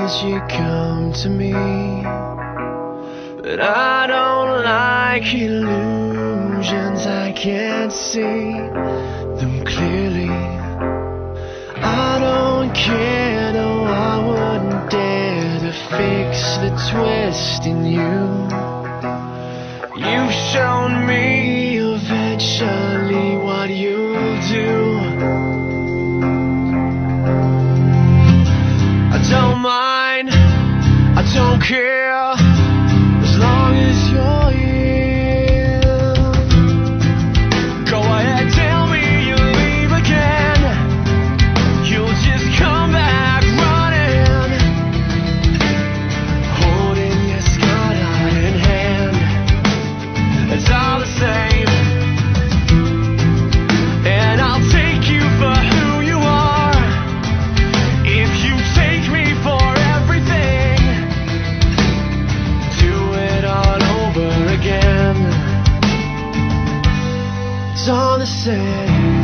as you come to me. But I don't like illusions, I can't see them clearly. I don't care, no, I wouldn't dare to fix the twist in you. You've shown me eventually what you'll do. I don't mind, I don't care, as long as you're here. Go ahead, tell me you'll leave again. You'll just come back running, holding your scarred heart in hand. It's all the same, and I'll take you for who you are. If you take me for everything, do it all over again. It's all the same.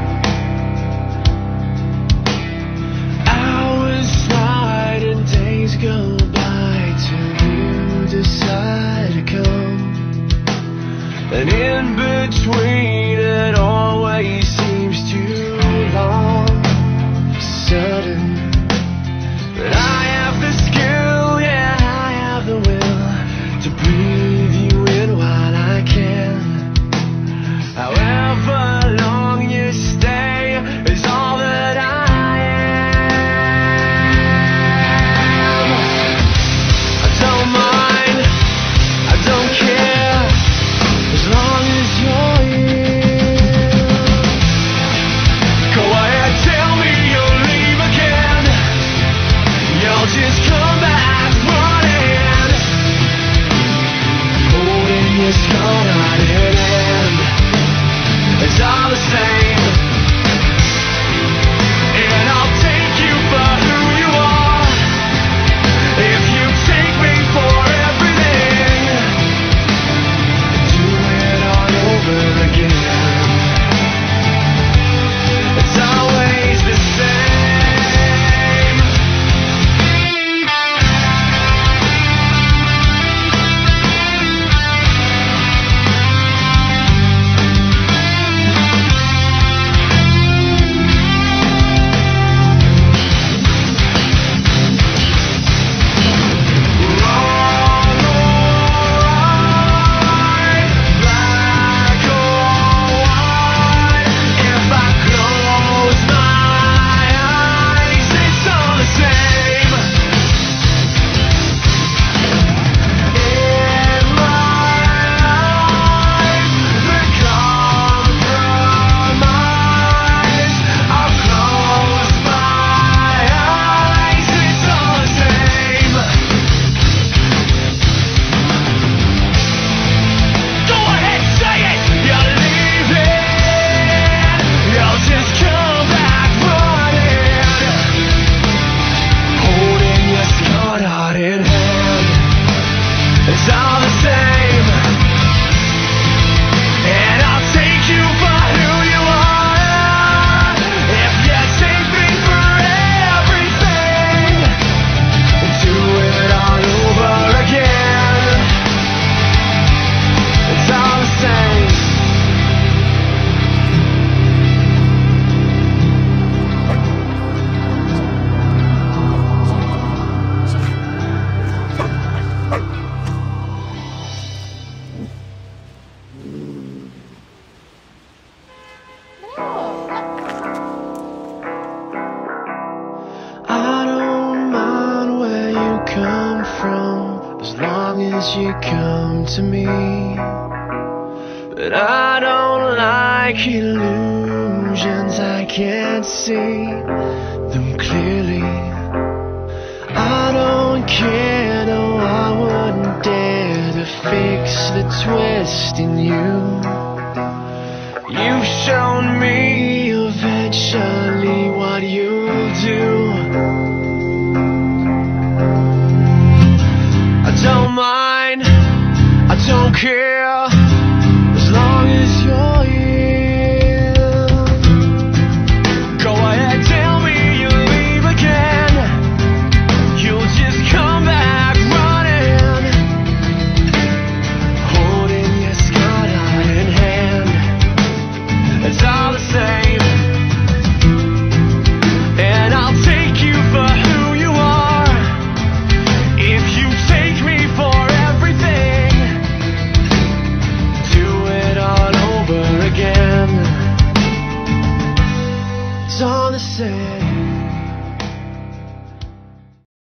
Hours slide and days go by till you decide to come. And in between it always seems too long, sudden. But I have the skill, yeah, I have the will to breathe you in while I can. However long you stay is all that I am. I don't mind, I don't care, as long as you're here. Go ahead, tell me you'll leave again. You'll just come back running, holding your scarred heart in hand. It's all the same, and I'll take you for who you are. If you take me for everything, do it all over again. It's always the same. It's all the same, and I'll take you for who you are. If you take me for everything, do it all over again. It's all the same. I don't mind where you come from, as long as you come to me. But I don't like illusions, I can't see them clearly. I don't care, no, I wouldn't dare to fix the twist in you. You've shown me eventually what you'll do. I don't mind.